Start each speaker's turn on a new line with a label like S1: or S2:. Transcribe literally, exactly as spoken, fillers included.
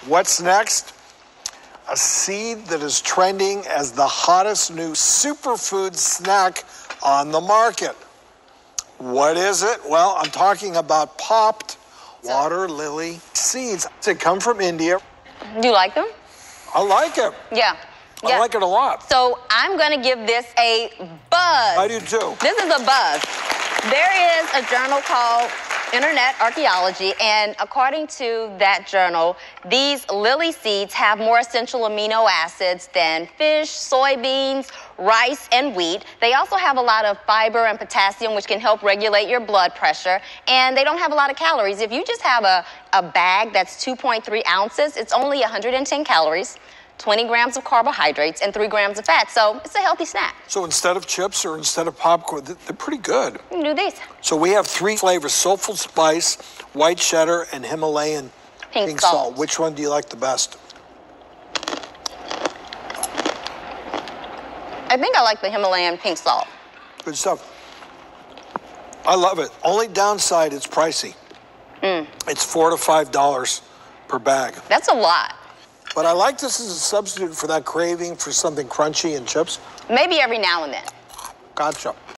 S1: What's next? A seed that is trending as the hottest new superfood snack on the market. What is it? Well, I'm talking about popped water lily seeds. They come from India.
S2: Do you like them?
S1: I like it.
S2: Yeah.
S1: I
S2: yeah.
S1: like it a lot.
S2: So I'm going to give this a buzz.
S1: I do too.
S2: This is a buzz. There is a journal called Internet Archaeology, and according to that journal, these lily seeds have more essential amino acids than fish, soybeans, rice, and wheat. They also have a lot of fiber and potassium, which can help regulate your blood pressure, and they don't have a lot of calories. If you just have a, a bag that's two point three ounces, it's only one hundred ten calories, twenty grams of carbohydrates, and three grams of fat, so it's a healthy snack.
S1: So instead of chips or instead of popcorn, they're pretty good.
S2: You can do these.
S1: So we have three flavors: soulful spice, white cheddar, and Himalayan
S2: pink,
S1: pink
S2: salt.
S1: salt. Which one do you like the best?
S2: I think I like the Himalayan pink salt.
S1: Good stuff. I love it. Only downside, it's pricey.
S2: Mm.
S1: It's four to five dollars per bag.
S2: That's a lot.
S1: But I like this as a substitute for that craving for something crunchy and chips.
S2: Maybe every now and then.
S1: Gotcha.